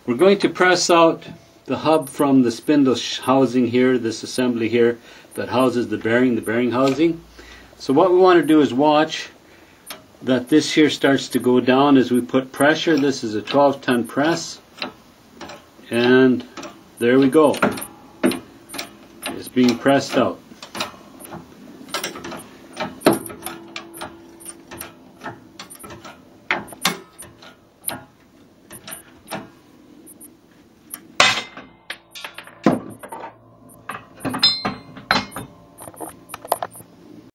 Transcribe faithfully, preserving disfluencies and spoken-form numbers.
We're going to press out the hub from the spindle housing here, this assembly here that houses the bearing, the bearing housing. So what we want to do is watch that this here starts to go down as we put pressure. This is a twelve ton press, and there we go. It's being pressed out.